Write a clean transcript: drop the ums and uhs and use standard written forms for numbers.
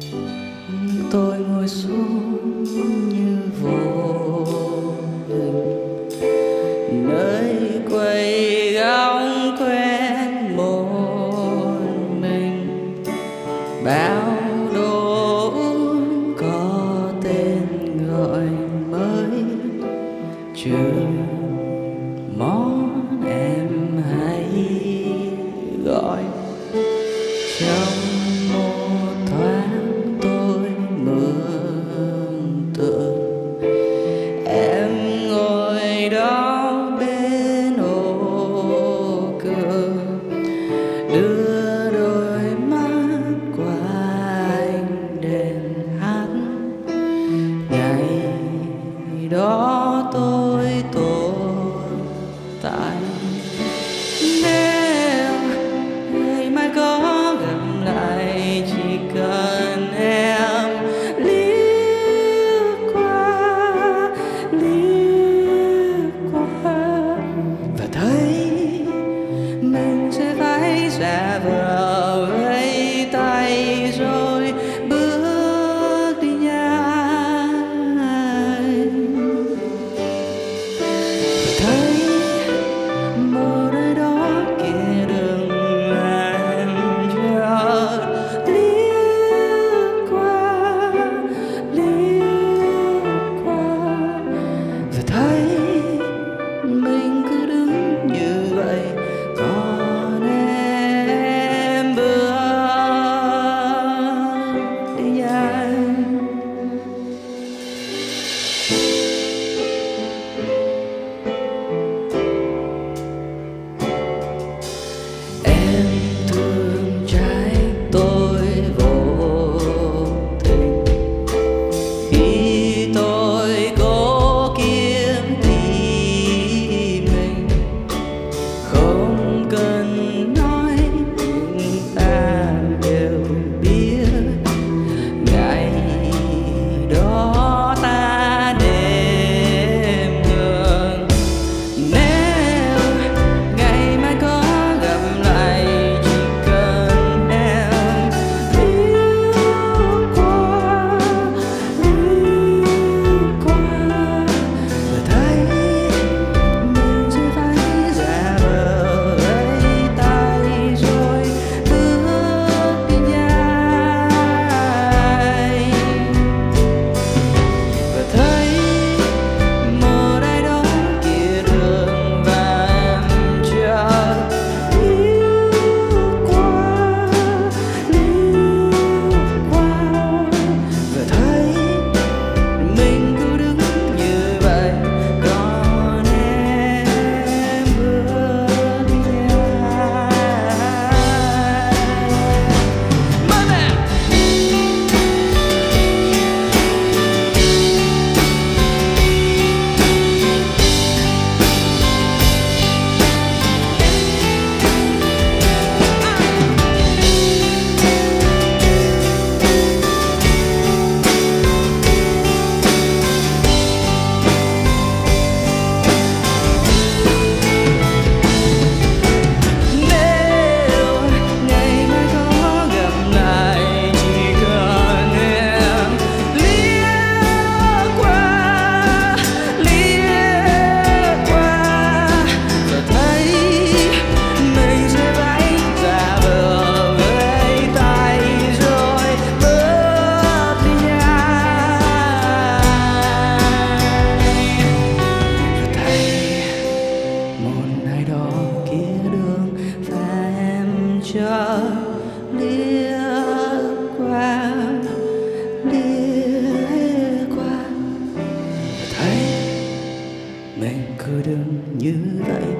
Tôi ngồi xuống như vô hình, nơi quầy góc quen một mình. Bao đồ uống có tên gọi mới, trừ món em hay gọi. Trong một thoáng tôi mường tượng em ngồi đó bên ô cửa, đưa đôi mắt qua ánh đèn hát. Ngày đó tôi tồn tại. Nếu ngày mai có gặp lại, chỉ cần em liếc qua và thấy mình sẽ phải giả vờ vẫy tay rồi bước đi nhanh. Và thấy một nơi đó kia đường em chợt liếc qua và thấy mình cứ đứng như vậy, còn em bước đi nhanh. Em thương trách tôi vô tình khi tôi cố kiếm tìm mình. Không cần nói chúng ta đều biết, ngày đó ta đêm đường. Nếu ngày mai có gặp lại, chỉ cần em liếc qua và thấy mình sẽ phải giả vờ vẫy tay rồi bước đi nhanh. Và thấy một ai đó kia đường và em chợt liếc qua và thấy mình cứ đứng như vậy, còn em bước đi nhanh. Mama! Nếu ngày mai có gặp lại, chỉ cần em liếc qua và thấy mình sẽ phải giả vờ vẫy tay rồi bước đi nhanh. Và thấy một ai đó kia đường và em chợt liếc qua và thấy mình cứ đứng như vậy,